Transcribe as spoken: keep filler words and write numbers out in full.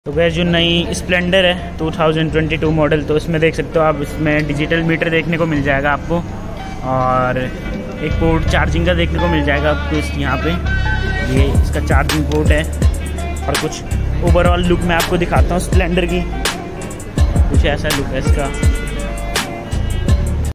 तो वह जो नई स्प्लेंडर है दो हज़ार बाईस मॉडल, तो इसमें देख सकते हो आप, इसमें डिजिटल मीटर देखने को मिल जाएगा आपको और एक पोर्ट चार्जिंग का देखने को मिल जाएगा आपको इस यहाँ पे। ये इसका चार्जिंग पोर्ट है और कुछ ओवरऑल लुक मैं आपको दिखाता हूँ स्प्लेंडर की। कुछ ऐसा लुक है इसका।